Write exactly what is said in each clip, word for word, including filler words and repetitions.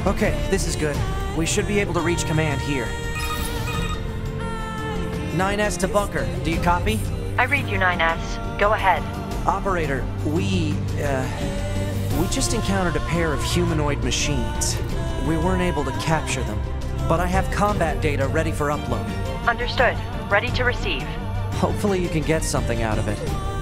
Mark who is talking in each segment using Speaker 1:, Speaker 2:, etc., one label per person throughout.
Speaker 1: Okay, this is good. We should be able to reach command here. nine S to bunker. Do you copy?
Speaker 2: I read you, nine S. Go ahead.
Speaker 1: Operator, we, uh... we just encountered a pair of humanoid machines. We weren't able to capture them, but I have combat data ready for upload.
Speaker 2: Understood. Ready to receive.
Speaker 1: Hopefully you can get something out of it.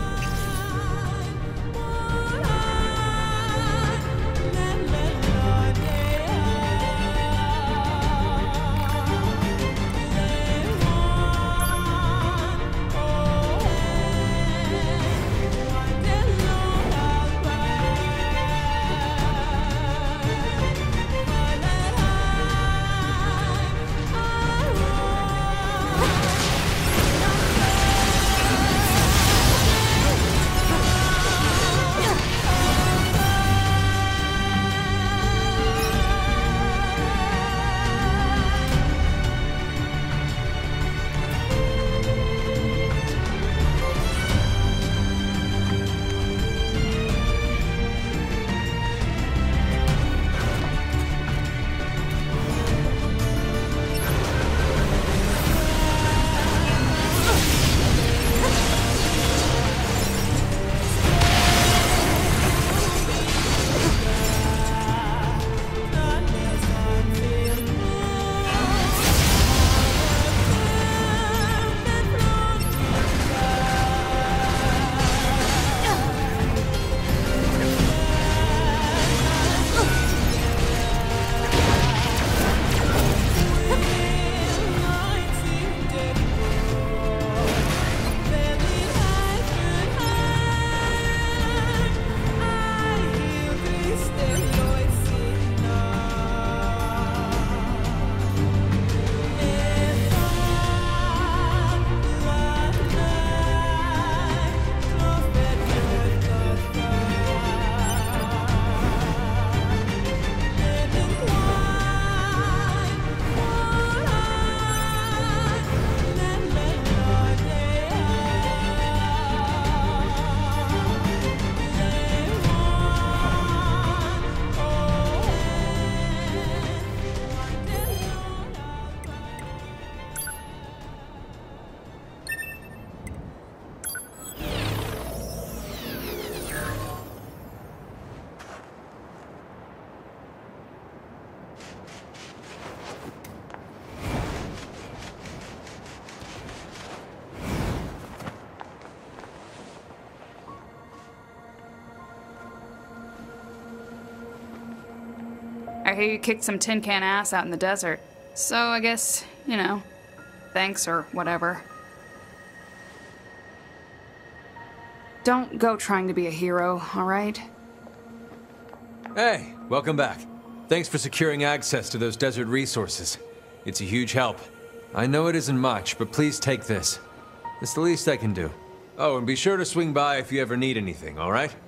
Speaker 3: I hear you kicked some tin can ass out in the desert. So I guess, you know, thanks or whatever. Don't go trying to be a hero, alright?
Speaker 4: Hey, welcome back. Thanks for securing access to those desert resources. It's a huge help. I know it isn't much, but please take this. It's the least I can do. Oh, and be sure to swing by if you ever need anything, alright?